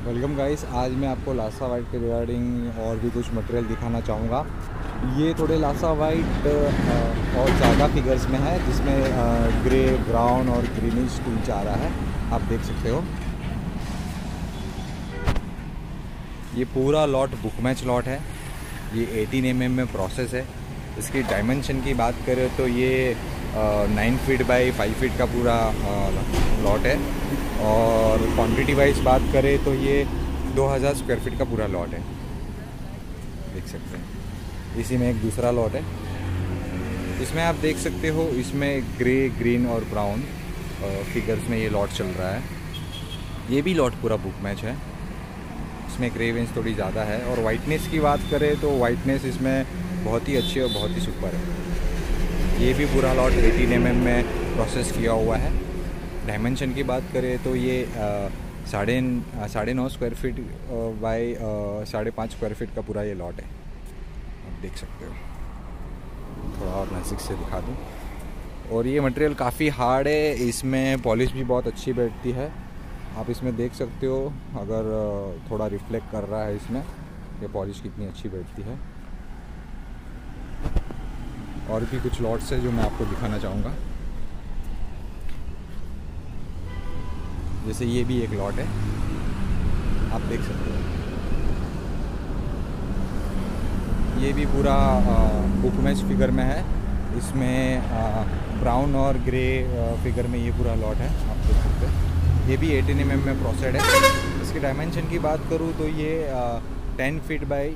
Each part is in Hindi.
Welcome guys. आज मैं आपको लासा वाइट के रिगार्डिंग और भी कुछ मटेरियल दिखाना चाहूँगा। ये थोड़े लासा वाइट और ज़्यादा फिगर्स में है, जिसमें ग्रे, ब्राउन और ग्रीनिश टिंच आ रहा है। आप देख सकते हो ये पूरा लॉट बुक मैच लॉट है। ये 18 mm में प्रोसेस है। इसकी डायमेंशन की बात करें तो ये 9 फीट बाई 5 फीट का पूरा लॉट है। और क्वांटिटी वाइज बात करें तो ये 2000 स्क्वायर फीट का पूरा लॉट है। देख सकते हैं इसी में एक दूसरा लॉट है। इसमें आप देख सकते हो, इसमें ग्रे, ग्रीन और ब्राउन फिगर्स में ये लॉट चल रहा है। ये भी लॉट पूरा बुक मैच है। इसमें ग्रे वेंस थोड़ी ज़्यादा है। और वाइटनेस की बात करें तो वाइटनेस इसमें बहुत ही अच्छी और बहुत ही सुपर है। ये भी पूरा लॉट 18 mm में प्रोसेस किया हुआ है। डायमेंशन की बात करें तो ये 9.5 square feet by 5.5 square feet का पूरा ये लॉट है। आप देख सकते हो। थोड़ा और नज़दीक से दिखा दूँ। और ये मटेरियल काफ़ी हार्ड है। इसमें पॉलिश भी बहुत अच्छी बैठती है। आप इसमें देख सकते हो, अगर थोड़ा रिफ्लेक्ट कर रहा है इसमें, ये पॉलिश कितनी अच्छी बैठती है। और भी कुछ लॉट्स है जो मैं आपको दिखाना चाहूँगा। जैसे ये भी एक लॉट है, आप देख सकते हो। ये भी पूरा बुक मैच फिगर में है। इसमें ब्राउन और ग्रे फिगर में ये पूरा लॉट है, आप देख सकते हो। ये भी 18 mm में प्रोसेड है। इसकी डायमेंशन की बात करूँ तो ये 10 फीट बाई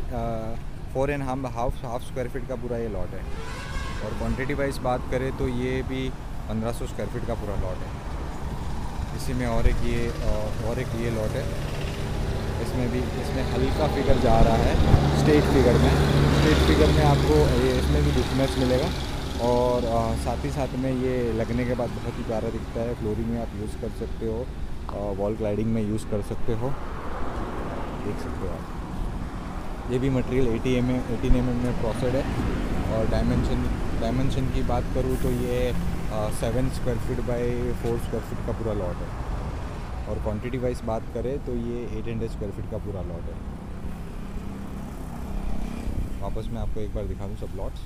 4.5 स्क्वायर फीट का पूरा ये लॉट है। और क्वांटिटी वाइज बात करें तो ये भी 1500 स्क्वायर फीट का पूरा लॉट है। इसी में और एक ये लॉट है। इसमें हल्का फिगर जा रहा है स्टेट फिगर में आपको इसमें भी बुक मैच मिलेगा। और साथ ही साथ में ये लगने के बाद बहुत ही प्यारा दिखता है। फ्लोरिंग में आप यूज़ कर सकते हो, वॉल क्लाइडिंग में यूज़ कर सकते हो। देख सकते हो आप। ये भी मटेरियल 18 mm में प्रोसेड है। और डायमेंशन की बात करूँ तो ये 7 square feet by 4 square feet का पूरा लॉट है। और क्वांटिटी वाइज बात करें तो ये 800 स्क्वायर फीट का पूरा लॉट है। वापस मैं आपको एक बार दिखा दूँ सब लॉट्स।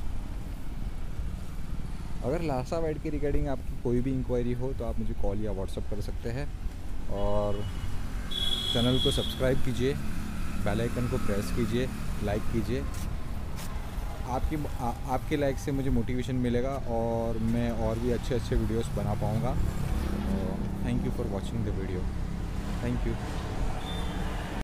अगर लासा वाइट के रिगार्डिंग आपकी कोई भी इंक्वायरी हो तो आप मुझे कॉल या व्हाट्सअप कर सकते हैं। और चैनल को सब्सक्राइब कीजिए, बेल आइकन को प्रेस कीजिए, लाइक कीजिए। आपके लाइक से मुझे मोटिवेशन मिलेगा और मैं और भी अच्छे वीडियोस बना पाऊँगा। Thank you for watching the video. Thank you.